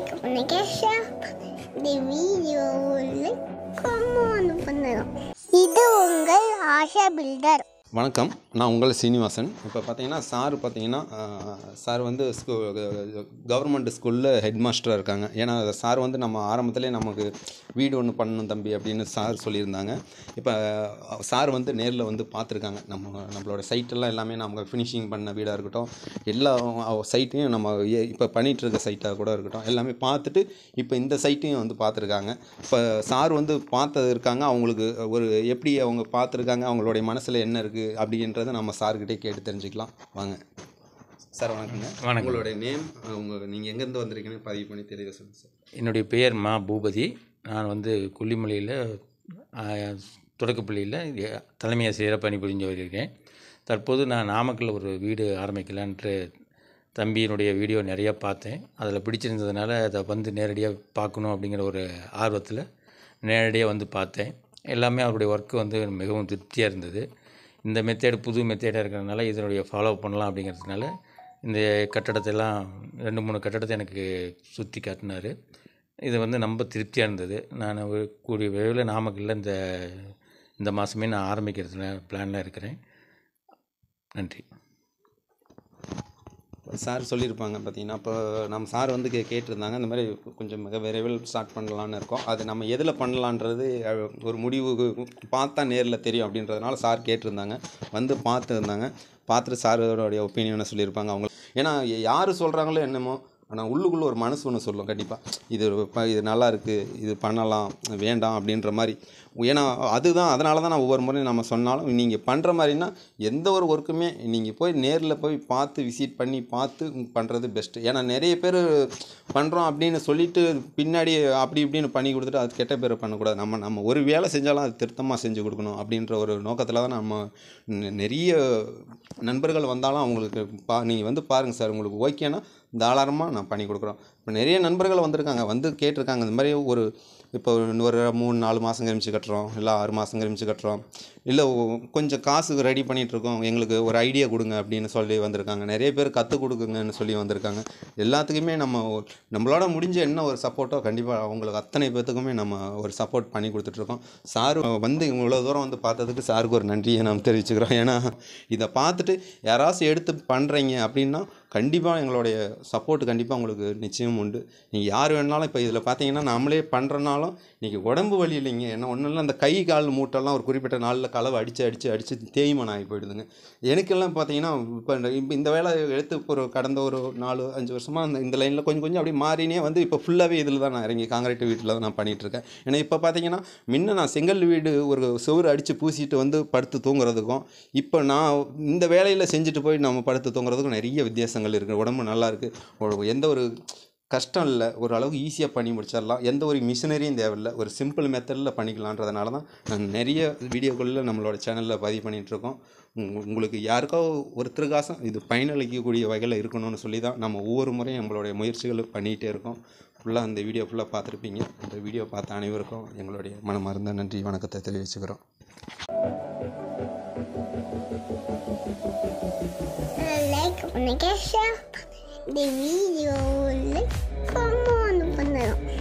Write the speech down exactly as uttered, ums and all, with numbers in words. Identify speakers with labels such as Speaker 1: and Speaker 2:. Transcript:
Speaker 1: Like பண்ணுங்க, share பண்ணுங்க. இந்த வீடியோவில் கமெண்ட் பண்ணுங்க. இது உங்கள் ஆஷா பில்டர்.
Speaker 2: வணக்கம், நான் உங்கள் சீனிவாசன். இப்போ பார்த்தீங்கன்னா சார் பார்த்தீங்கன்னா சார் வந்து ஸ்கூ கவர்மெண்ட் ஸ்கூலில் ஹெட் மாஸ்டராக இருக்காங்க. ஏன்னா சார் வந்து நம்ம ஆரம்பத்திலே நமக்கு வீடு ஒன்று பண்ணணும் தம்பி அப்படின்னு சார் சொல்லியிருந்தாங்க. இப்போ சார் வந்து நேரில் வந்து பார்த்துருக்காங்க. நம்ம நம்மளோட சைட்டெல்லாம் எல்லாமே நம்ம ஃபினிஷிங் பண்ண வீடாக இருக்கட்டும், எல்லா சைட்டையும் நம்ம இப்போ பண்ணிகிட்டு இருக்க சைட்டாக கூட இருக்கட்டும், எல்லாமே பார்த்துட்டு இப்போ இந்த சைட்டையும் வந்து பார்த்துருக்காங்க. இப்போ சார் வந்து பார்த்தது இருக்காங்க. அவங்களுக்கு ஒரு எப்படி அவங்க பார்த்துருக்காங்க, அவங்களுடைய மனசில் என்ன இருக்குது அப்படின்றத நம்ம சார்கிட்டே கேட்டு தெரிஞ்சுக்கலாம். வாங்க சார். வணக்கங்க.
Speaker 3: வணக்கம்.
Speaker 2: உங்களுடைய நேம், உங்கள் நீங்கள் எங்கேருந்து வந்திருக்கீங்கன்னு பதிவு பண்ணி தெளிவாக சொல்லுங்கள் சார்.
Speaker 3: என்னுடைய பெயர் மா பூபதி. நான் வந்து கொல்லிமலையில் தொடக்கப்பள்ளியில் தலைமை ஆசிரியராக பணிபுரிஞ்சு வருகிறேன். தற்போது நான் நாமக்கல்லில் ஒரு வீடு ஆரம்பிக்கலான்ட்டு தம்பியினுடைய வீடியோ நிறையா பார்த்தேன். அதில் பிடிச்சிருந்ததுனால அதை வந்து நேரடியாக பார்க்கணும் அப்படிங்கிற ஒரு ஆர்வத்தில் நேரடியாக வந்து பார்த்தேன். எல்லாமே அவருடைய ஒர்க்கு வந்து மிகவும் திருப்தியாக இருந்தது. இந்த மெத்தேடு புது மெத்தேடாக இருக்கிறதுனால இதனுடைய ஃபாலோ பண்ணலாம் அப்படிங்கிறதுனால இந்த கட்டடத்தெல்லாம் ரெண்டு மூணு கட்டடத்தை எனக்கு சுற்றி காட்டினார். இது வந்து ரொம்ப திருப்தியாக இருந்தது. நான் கூடிய விரைவில் நாமக்கல்லில் இந்த இந்த மாதமே நான் ஆரம்பிக்கிறதுல பிளானில் இருக்கிறேன். நன்றி.
Speaker 2: சார் சொல்லியிருப்பாங்க பார்த்தீங்கன்னா, இப்போ நம்ம சார் வந்து கே கேட்டிருந்தாங்க இந்த மாதிரி கொஞ்சம் மிக விரைவில் ஸ்டார்ட் பண்ணலான்னு இருக்கோம். அது நம்ம எதில் பண்ணலான்றது ஒரு முடிவு பார்த்தா நேரில் தெரியும் அப்படின்றதுனால சார் கேட்டிருந்தாங்க. வந்து பார்த்துருந்தாங்க. பார்த்துட்டு சாரோடைய ஒப்பீனியனை சொல்லியிருப்பாங்க. அவங்க ஏன்னா யார் சொல்கிறாங்களோ என்னமோ, ஆனால் உள்ளுக்குள்ளே ஒரு மனசு ஒன்று சொல்லும் கண்டிப்பாக. இது இது நல்லா இருக்குது, இது பண்ணலாம், வேண்டாம் அப்படின்ற மாதிரி. ஏன்னா அதுதான், அதனால தான் நான் ஒவ்வொரு முறையும் நம்ம சொன்னாலும் நீங்கள் பண்ணுற மாதிரின்னா எந்த ஒரு ஒர்க்குமே நீங்கள் போய் நேரில் போய் பார்த்து விசிட் பண்ணி பார்த்து பண்ணுறது பெஸ்ட்டு. ஏன்னா நிறைய பேர் பண்ணுறோம் அப்படின்னு சொல்லிவிட்டு பின்னாடி அப்படி இப்படின்னு பண்ணி கொடுத்துட்டு அது கெட்ட பேர் பண்ணக்கூடாது. நம்ம நம்ம ஒரு வேலை செஞ்சாலும் அது திருத்தமாக செஞ்சு கொடுக்கணும் அப்படின்ற ஒரு நோக்கத்தில் தான் நம்ம நிறைய நண்பர்கள் வந்தாலும் அவங்களுக்கு பா நீங்கள் வந்து பாருங்கள் சார், உங்களுக்கு ஓகேன்னா தாராளமாக நான் பண்ணி கொடுக்குறோம். இப்போ நிறைய நண்பர்கள் வந்திருக்காங்க, வந்து கேட்டிருக்காங்க இந்த மாதிரி ஒரு இப்போ ஒரு மூணு நாலு மாதம் கழிச்சு கட்டுறோம், இல்லை ஆறு மாதம் கழிச்சு கட்டுறோம், இல்லை கொஞ்சம் காசுக்கு ரெடி பண்ணிகிட்ருக்கோம், எங்களுக்கு ஒரு ஐடியா கொடுங்க அப்படின்னு சொல்லி வந்திருக்காங்க. நிறைய பேர் கற்றுக் கொடுக்குங்கன்னு சொல்லி வந்திருக்காங்க. எல்லாத்துக்குமே நம்ம நம்மளோட முடிஞ்ச என்ன ஒரு சப்போர்ட்டோ கண்டிப்பாக அவங்களுக்கு அத்தனை பேர்த்துக்குமே நம்ம ஒரு சப்போர்ட் பண்ணி கொடுத்துட்ருக்கோம். சார் வந்து இவ்வளோ தூரம் வந்து பார்த்ததுக்கு சாருக்கு ஒரு நன்றியை நாம் தெரிவிச்சுக்கிறோம். ஏன்னா இதை பார்த்துட்டு யாராச்சும் எடுத்து பண்ணுறீங்க அப்படின்னா கண்டிப்பாக எங்களுடைய சப்போர்ட் கண்டிப்பாக உங்களுக்கு நிச்சயம் உண்டு. நீங்கள் யார் வேணாலும் இப்போ இதில் பார்த்தீங்கன்னா நம்மளே பண்ணுறனாலும் இன்றைக்கி உடம்பு வலி இல்லைங்க. ஏன்னா ஒன்றும் இல்லை, அந்த கை கால் மூட்டெல்லாம் ஒரு குறிப்பிட்ட நாளில் களவை அடித்து அடித்து அடித்து தேய்மானம் ஆகி போயிடுதுங்க. எனக்கெல்லாம் பார்த்தீங்கன்னா இப்போ இப்போ இந்த வேலை எடுத்து ஒரு கடந்த ஒரு நாலு அஞ்சு வருஷமாக அந்த இந்த லைனில் கொஞ்சம் கொஞ்சம் அப்படி மாறினே வந்து இப்போ ஃபுல்லாகவே இதில் தான் நான் இறங்கி காங்கிரீட் வீட்டில் தான் நான் பண்ணிகிட்ருக்கேன். ஏன்னா இப்போ பார்த்தீங்கன்னா முன்ன நான் செங்கல் வீடு ஒரு சுவர் அடித்து பூசிட்டு வந்து படுத்து தூங்குறதுக்கும் இப்போ நான் இந்த வேலையில் செஞ்சுட்டு போய் நம்ம படுத்து தூங்குறதுக்கும் நிறைய வித்தியாசங்கள் இருக்குது. உடம்பு நல்லா இருக்குது, எந்த ஒரு கஷ்டம் இல்லை, ஒரு அளவுக்கு ஈஸியாக பண்ணி முடிச்சிடலாம். எந்த ஒரு மிஷினரியும் தேவையில்லை, ஒரு சிம்பிள் மெத்தடில் பண்ணிக்கலான்றதுனால தான் நான் நிறைய வீடியோக்களில் நம்மளோட சேனலில் பதிவு பண்ணிகிட்ருக்கோம். உங்களுக்கு யாருக்கோ ஒருத்தருக்காசும் இது பயனளிக்கக்கூடிய வகையில் இருக்கணும்னு சொல்லி தான் நம்ம ஒவ்வொரு முறையும் நம்மளுடைய முயற்சிகளை பண்ணிகிட்டே இருக்கோம். ஃபுல்லாக அந்த வீடியோ ஃபுல்லாக பார்த்துருப்பீங்க. இந்த வீடியோ பார்த்த அனைவருக்கும் எங்களுடைய மனமார்ந்த நன்றி வணக்கத்தை தெரிவிச்சுக்கிறோம்.
Speaker 1: லைக் பண்ணுங்க, ஷேர் பண்ணுங்க. இந்த வீடியோவில் கமெண்ட் பண்ணுங்க.